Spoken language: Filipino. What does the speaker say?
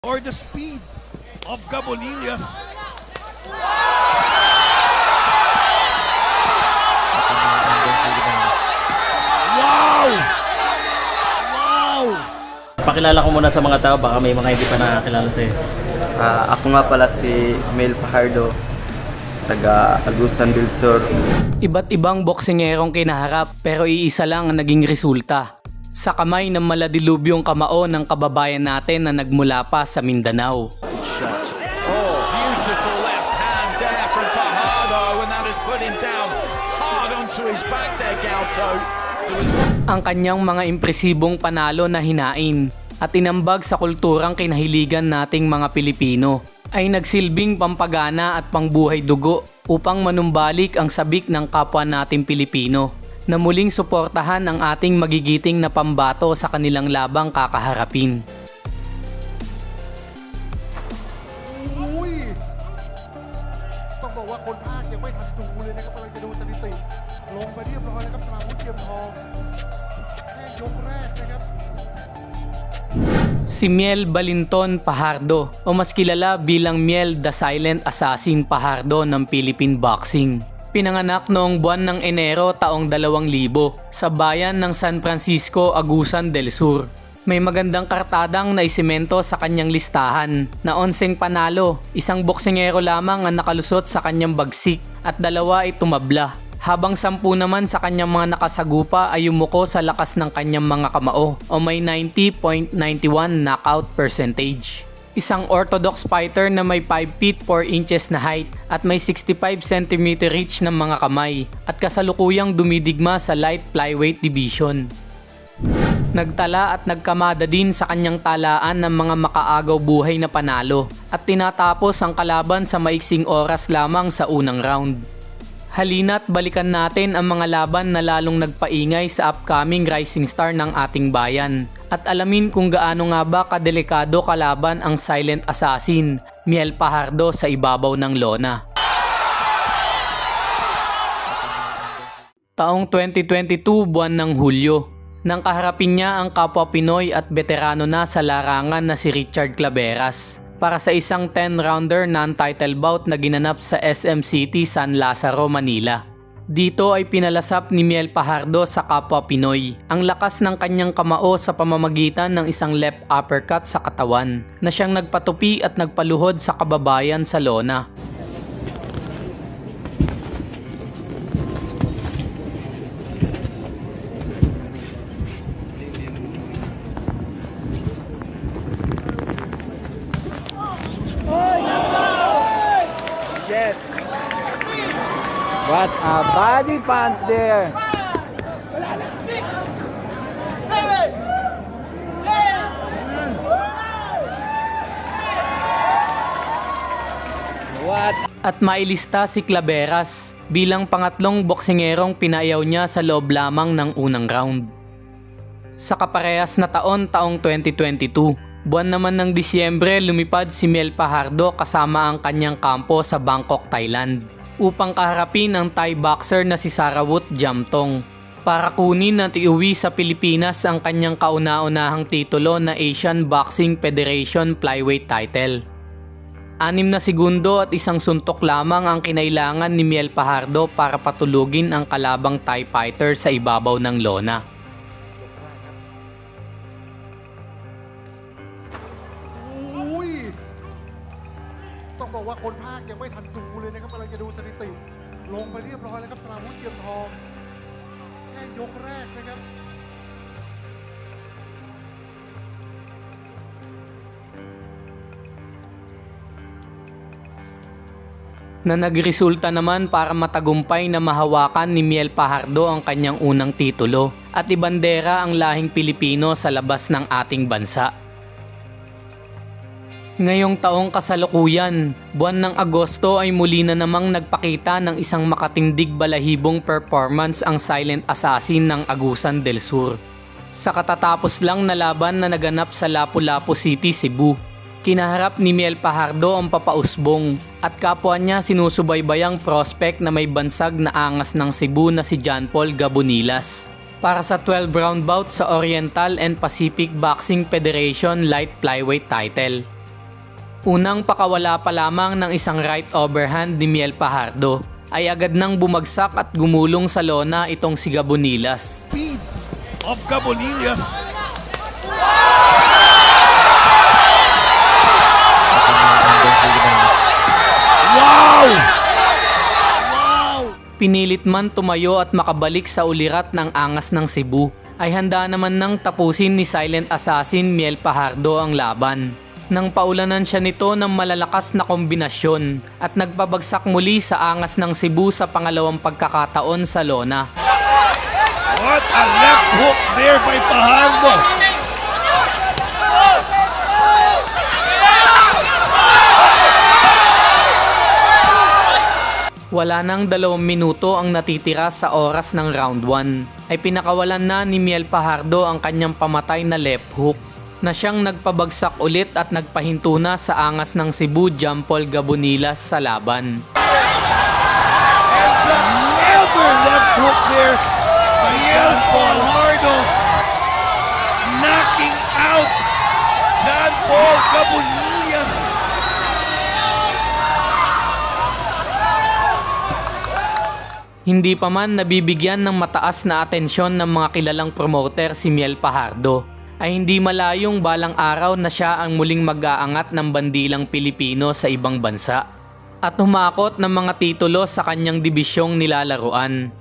or the speed of Gabonillas. Wow! Wow! Pakilala ko muna sa mga tao, baka may mga hindi pa nakakilala sa'yo. Ako nga pala si Mel Fajardo, taga Agusan del Sur. Iba't ibang boksingerong kinaharap pero iisa lang ang naging resulta. Sa kamay ng maladilubyong kamao ng kababayan natin na nagmula pa sa Mindanao. Shot. Oh, beautiful left hand there from Fajardo, and that has put him down hard onto his back there, Galto. Ang kanyang mga impresibong panalo na hinain at inambag sa kulturang kinahiligan nating mga Pilipino ay nagsilbing pampagana at pangbuhay dugo upang manumbalik ang sabik ng kapwa nating Pilipino na muling suportahan ang ating magigiting na pambato sa kanilang labang kakaharapin. Uy! ต้องบอกว่าคนภาคยังไม่ทันดูเลยนะครับกำลังจะดูสถิติลงไปเรียบร้อยแล้วครับสราวุธเทียมทองแค่ยกแรกนะครับ Si Miel Balinton Fajardo o mas kilala bilang Miel the Silent Assassin Fajardo ng Philippine Boxing. Pinanganak noong buwan ng Enero taong 2000 sa bayan ng San Francisco, Agusan del Sur. May magandang kartadang naisemento sa kanyang listahan na 11 panalo, isang boksingero lamang ang nakalusot sa kanyang bagsik at 2 ay tumabla. Habang 10 naman sa kanyang mga nakasagupa ay yumuko sa lakas ng kanyang mga kamao o may 90.91 knockout percentage. Isang orthodox fighter na may 5 feet 4 inches na height at may 65 cm reach ng mga kamay at kasalukuyang dumidigma sa light flyweight division. Nagtala at nagkamada din sa kanyang talaan ng mga makaagaw buhay na panalo at tinatapos ang kalaban sa maiksing oras lamang sa unang round. Halina't balikan natin ang mga laban na lalong nagpaingay sa upcoming rising star ng ating bayan at alamin kung gaano nga ba kadelikado kalaban ang silent assassin, Miel Fajardo sa ibabaw ng lona. Taong 2022 buwan ng Hulyo, nang kaharapin niya ang kapwa Pinoy at veterano na sa larangan na si Richard Claveras para sa isang 10-rounder non-title bout na ginanap sa SM City, San Lazaro, Manila. Dito ay pinalasap ni Miel Fajardo sa kapwa Pinoy ang lakas ng kanyang kamao sa pamamagitan ng isang left uppercut sa katawan na siyang nagpatupi at nagpaluhod sa kababayan sa lona. Shit! What a body punch there! What? At mailista si Claveras bilang pangatlong boksingerong pinayaw niya sa loob lamang ng unang round. Sa kaparehas na taong 2022, buwan naman ng Disyembre lumipad si Miel Fajardo kasama ang kanyang kampo sa Bangkok, Thailand upang kaharapin ang Thai boxer na si Sarawut Jamtong para kunin at iuwi sa Pilipinas ang kanyang kauna-unahang titulo na Asian Boxing Federation Flyweight title. 6 na segundo at isang suntok lamang ang kinailangan ni Miel Fajardo para patulugin ang kalabang Thai fighter sa ibabaw ng lona. Uy! ต้องบอกว่าคนภาคยังไม่ทันดูเลยนะครับกำลังจะดูสถิติลงไปเรียบร้อยแล้วครับสราวุธเทียมทองแค่ยกแรกนะครับ Na nagresulta naman para matagumpay na mahawakan ni Miel Fajardo ang kanyang unang titulo at ibandera ang lahing Pilipino sa labas ng ating bansa. Ngayong taong kasalukuyan, buwan ng Agosto ay muli na namang nagpakita ng isang makatindig balahibong performance ang silent assassin ng Agusan del Sur. Sa katatapos lang na laban na naganap sa Lapu-Lapu City, Cebu, kinaharap ni Miel Fajardo ang papausbong at kapwa niya sinusubaybayang prospect na may bansag na angas ng Cebu na si John Paul Gabonillas para sa 12-round bout sa Oriental and Pacific Boxing Federation Light Flyweight title. Unang pakawala pa lamang ng isang right overhand ni Miel Fajardo ay agad nang bumagsak at gumulong sa lona itong si Gabonillas. Speed of Gabonillas. Wow! Wow! Pinilit man tumayo at makabalik sa ulirat ng angas ng Cebu, ay handa naman nang tapusin ni silent assassin Miel Fajardo ang laban. Nang paulanan siya nito ng malalakas na kombinasyon at nagpabagsak muli sa angas ng Cebu sa pangalawang pagkakataon sa lona. What a left hook there by Fajardo. Wala nang 2 minuto ang natitira sa oras ng round 1 ay pinakawalan na ni Miel Fajardo ang kanyang pamatay na left hook na siyang nagpabagsak ulit at nagpahinto na sa angas ng Cebu John Paul Gabonillas sa laban. Another left hook there by Miel Fajardo, knocking out John Paul Gabonillas. Hindi pa man nabibigyan ng mataas na atensyon ng mga kilalang promoter si Miel Fajardo, ay hindi malayong balang araw na siya ang muling mag-aangat ng bandilang Pilipino sa ibang bansa at humakot ng mga titulo sa kanyang dibisyong nilalaruan.